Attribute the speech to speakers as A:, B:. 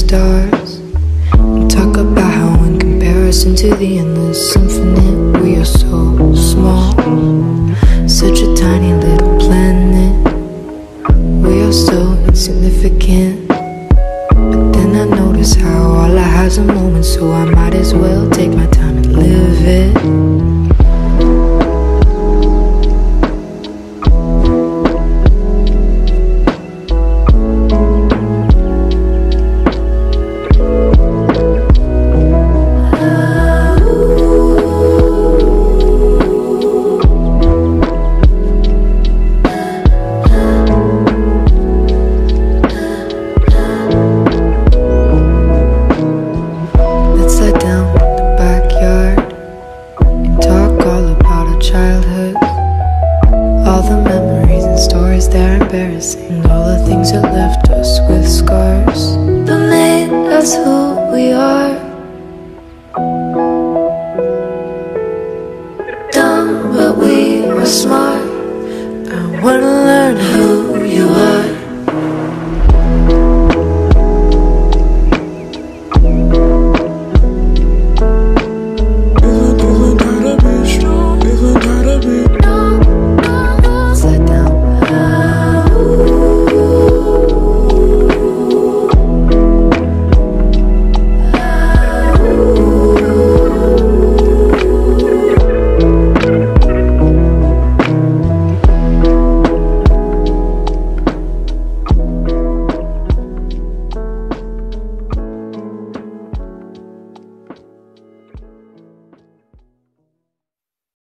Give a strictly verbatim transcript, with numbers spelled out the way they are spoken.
A: stars and talk about how in comparison to the endless infinite we are so small. Such a tiny little planet, we are so insignificant. But then I notice how all I have's a moment, so I might as well take my time and live it. All the memories and stories, they're embarrassing. All the things that left us with scars, but made us who we are. Dumb, but we were smart. I wanna learn how